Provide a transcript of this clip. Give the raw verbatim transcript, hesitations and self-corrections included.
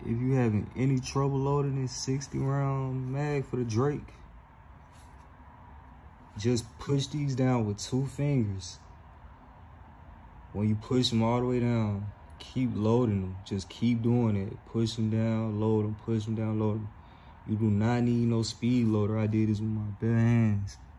if you having any trouble loading this sixty round mag for the Drake, just push these down with two fingers. When you push them all the way down, keep loading them. Just keep doing it. Push them down, load them, push them down, load them. You do not need no speed loader. I did this with my bare hands.